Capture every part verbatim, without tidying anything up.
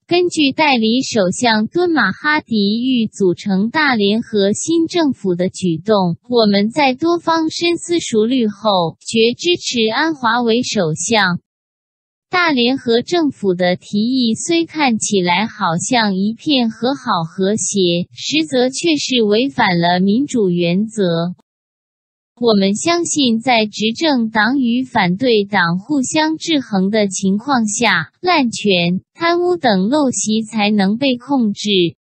根据代理首相敦马哈迪欲组成大联合新政府的举动，我们在多方深思熟虑后，决支持安华为首相。大联合政府的提议虽看起来好像一片和好和谐，实则却是违反了民主原则。我们相信在执政党与反对党互相制衡的情况下，滥权、贪污等陋习才能被控制。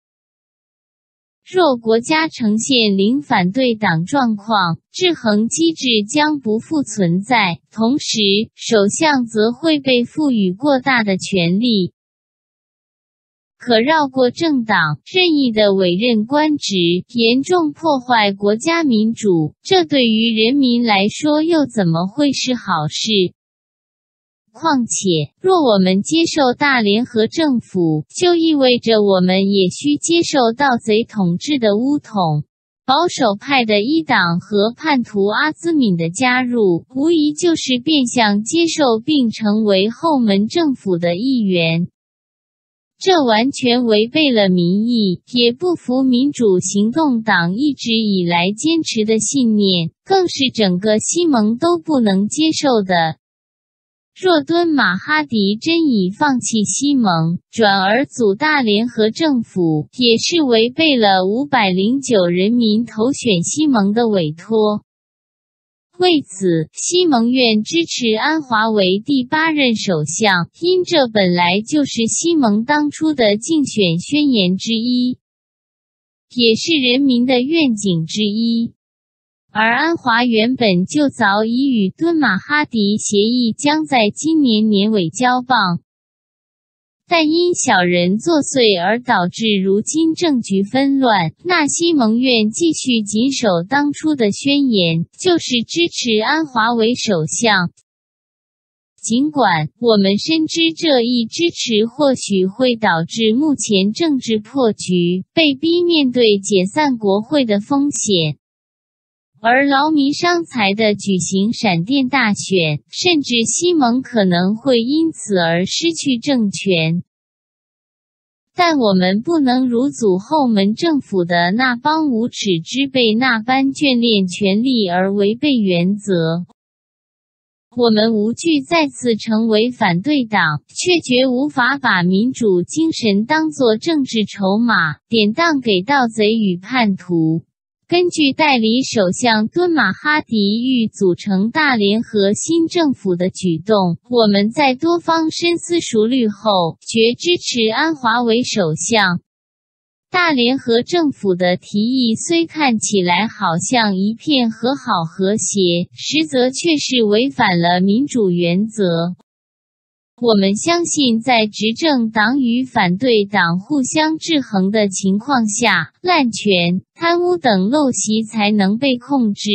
若国家呈现零反对党状况，制衡机制将不复存在，同时，首相则会被赋予过大的权力，可绕过政党任意的委任官职，严重破坏国家民主，这对于人民来说又怎么会是好事？况且，若我们接受大联合政府，就意味着我们也需接受盗贼统治的巫统。保守派的一党和叛徒阿兹敏的加入，无疑就是变相接受并成为后门政府的一员。这完全违背了民意，也不符民主行动党一直以来坚持的信念，更是整个西盟都不能接受的。若敦马哈迪真已放弃西盟，转而组大联合政府，也是违背了五百零九人民投选西盟的委托。为此，西盟院支持安华为第八任首相，因这本来就是西盟当初的竞选宣言之一，也是人民的愿景之一。而安华原本就早已与敦马哈迪协议将在今年年尾交棒，但因小人作祟而导致如今政局纷乱，那西盟院继续谨守当初的宣言，就是支持安华为首相。尽管我们深知这一支持或许会导致目前政治破局，被逼面对解散国会的风险，而劳民伤财地举行闪电大选，甚至西盟可能会因此而失去政权。但我们不能如组后门政府的那帮无耻之辈那般眷恋权力而违背原则。我们无惧再次成为反对党，却绝无法把民主精神当作政治筹码，典当给盗贼与叛徒。根据代理首相敦马哈迪欲组成大联合新政府的举动，我们在多方深思熟虑后，决支持安华为首相。大联合政府的提议虽看起来好像一片和好和谐，实则却是违反了民主原则。我们相信在执政党与反对党互相制衡的情况下，滥权、贪污等陋习才能被控制。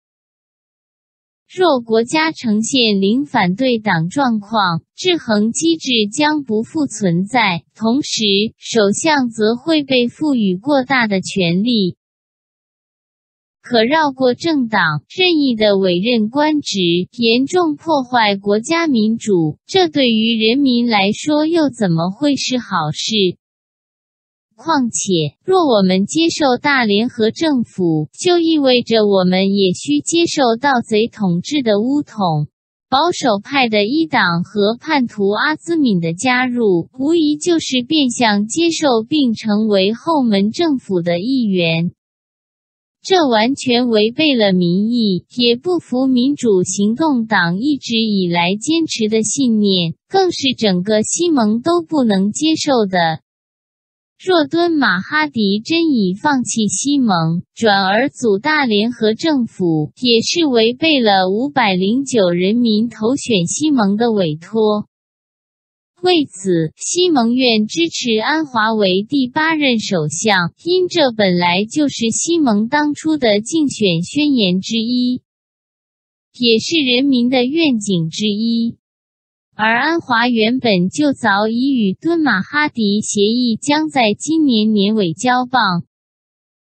若国家呈现零反对党状况，制衡机制将不复存在，同时，首相则会被赋予过大的权力，可绕过政党任意的委任官职，严重破坏国家民主，这对于人民来说又怎么会是好事？况且，若我们接受大联合政府，就意味着我们也需接受盗贼统治的巫统。保守派的一党和叛徒阿兹敏的加入，无疑就是变相接受并成为后门政府的一员。这完全违背了民意，也不符民主行动党一直以来坚持的信念，更是整个西盟都不能接受的。若敦马哈迪真已放弃西盟，转而组大联合政府，也是违背了五百零九人民投选西盟的委托。为此，西盟院支持安华为第八任首相，因这本来就是西盟当初的竞选宣言之一，也是人民的愿景之一。而安华原本就早已与敦马哈迪协议将在今年年尾交棒，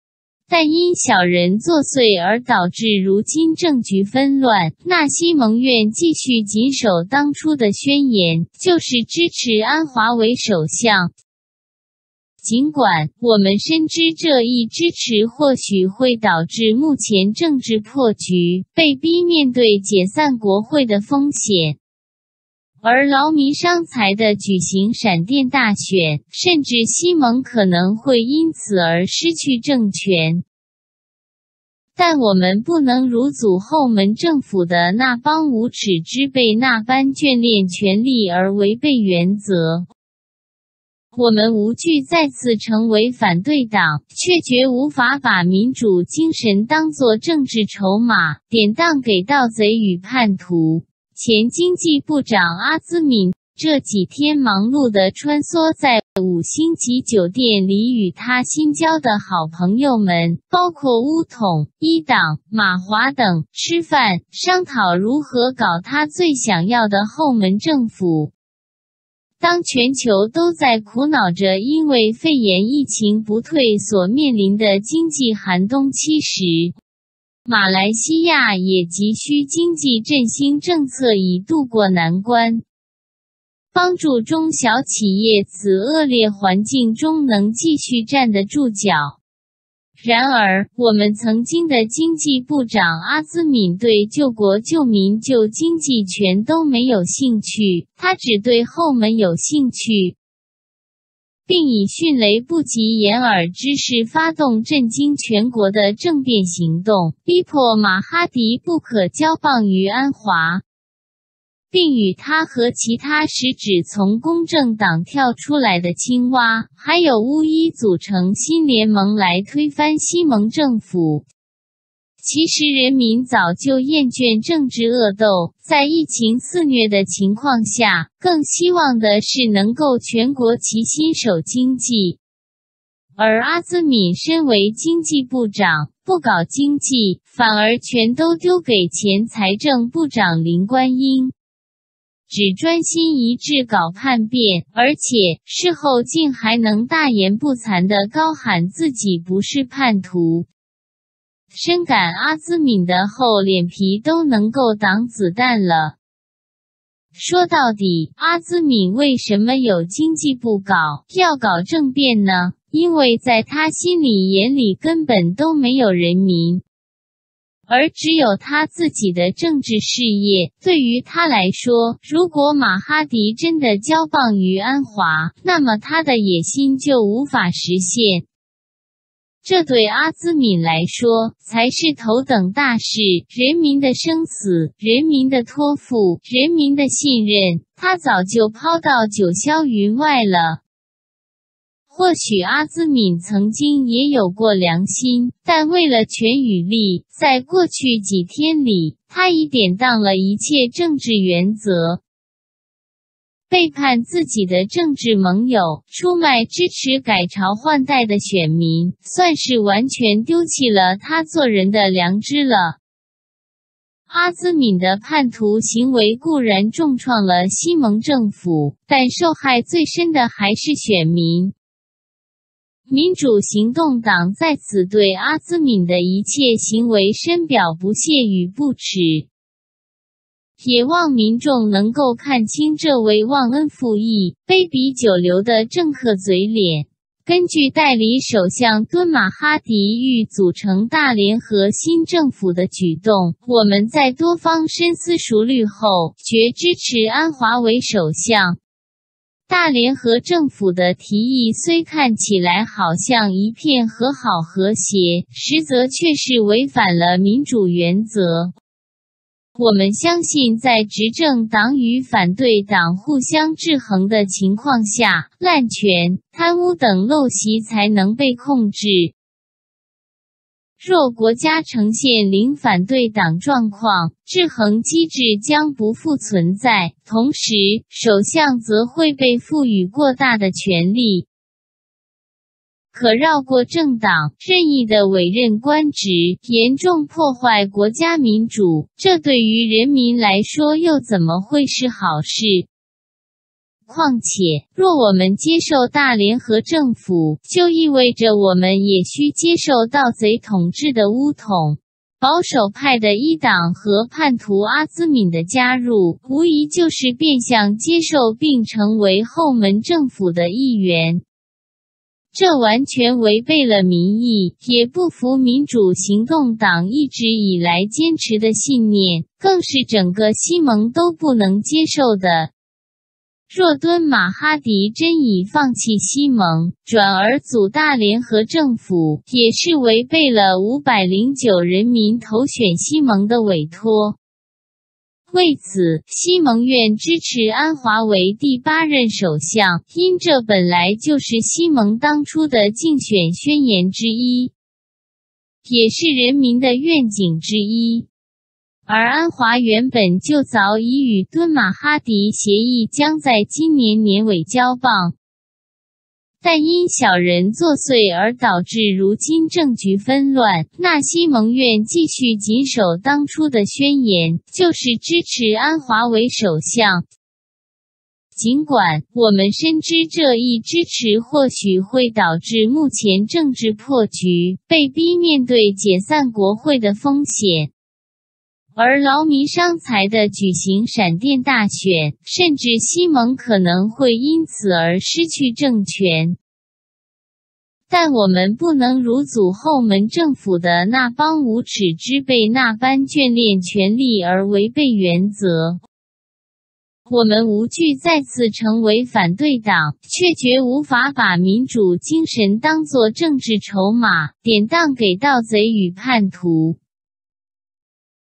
但因小人作祟而导致如今政局纷乱。纳西蒙愿继续谨守当初的宣言，就是支持安华为首相。尽管我们深知这一支持或许会导致目前政治破局，被逼面对解散国会的风险，而劳民伤财地举行闪电大选，甚至西蒙可能会因此而失去政权。但我们不能如祖后门政府的那帮无耻之辈那般眷恋权力而违背原则。我们无惧再次成为反对党，却绝无法把民主精神当作政治筹码，典当给盗贼与叛徒。前经济部长阿兹敏这几天忙碌地穿梭在五星级酒店里，与他新交的好朋友们，包括巫统、一党、马华等，吃饭，商讨如何搞他最想要的后门政府。当全球都在苦恼着因为肺炎疫情不退所面临的经济寒冬期时，马来西亚也急需经济振兴政策以渡过难关，帮助中小企业此恶劣环境中能继续站得住脚。然而，我们曾经的经济部长阿兹敏对救国救民救经济全都没有兴趣，他只对后门有兴趣，并以迅雷不及掩耳之势发动震惊全国的政变行动，逼迫马哈迪不可交棒于安华，并与他和其他实指从公正党跳出来的青蛙，还有巫医组成新联盟来推翻西蒙政府。其实人民早就厌倦政治恶斗，在疫情肆虐的情况下，更希望的是能够全国齐心守经济。而阿兹敏身为经济部长，不搞经济，反而全都丢给前财政部长林观音，只专心一致搞叛变，而且事后竟还能大言不惭地高喊自己不是叛徒。深感阿兹敏的厚脸皮都能够挡子弹了。说到底，阿兹敏为什么有经济部搞，要搞政变呢？因为在他心里眼里根本都没有人民，而只有他自己的政治事业。对于他来说，如果马哈迪真的交棒于安华，那么他的野心就无法实现。这对阿兹敏来说才是头等大事，人民的生死，人民的托付，人民的信任，他早就抛到九霄云外了。或许阿兹敏曾经也有过良心，但为了权与利，在过去几天里，他已典当了一切政治原则，背叛自己的政治盟友，出卖支持改朝换代的选民，算是完全丢弃了他做人的良知了。阿兹敏的叛徒行为固然重创了西蒙政府，但受害最深的还是选民。民主行动党在此对阿兹敏的一切行为深表不屑与不耻，也望民众能够看清这位忘恩负义、卑鄙久留的政客嘴脸。根据代理首相敦马哈迪欲组成大联合新政府的举动，我们在多方深思熟虑后，决支持安华为首相。大联合政府的提议虽看起来好像一片和好和谐，实则却是违反了民主原则。我们相信在执政党与反对党互相制衡的情况下，滥权、贪污等陋习才能被控制。若国家呈现零反对党状况，制衡机制将不复存在，同时，首相则会被赋予过大的权力，可绕过政党，任意的委任官职，严重破坏国家民主，这对于人民来说又怎么会是好事？ 况且，若我们接受大联合政府，就意味着我们也需接受盗贼统治的巫统。保守派的一党和叛徒阿兹敏的加入，无疑就是变相接受并成为后门政府的一员。这完全违背了民意，也不服民主行动党一直以来坚持的信念，更是整个西盟都不能接受的。若敦马哈迪真已放弃西盟，转而组大联合政府，也是违背了五百零九人民投选西盟的委托。为此，西盟院支持安华为第八任首相，因这本来就是西盟当初的竞选宣言之一，也是人民的愿景之一。而安华原本就早已与敦马哈迪协议将在今年年尾交棒，但因小人作祟而导致如今政局纷乱。那西盟院继续谨守当初的宣言，就是支持安华为首相。尽管我们深知这一支持或许会导致目前政治破局，被逼面对解散国会的风险。而劳民伤财的举行闪电大选，甚至西盟可能会因此而失去政权。但我们不能如祖后门政府的那帮无耻之辈那般眷恋权力而违背原则。我们无惧再次成为反对党，却绝无法把民主精神当作政治筹码，典当给盗贼与叛徒。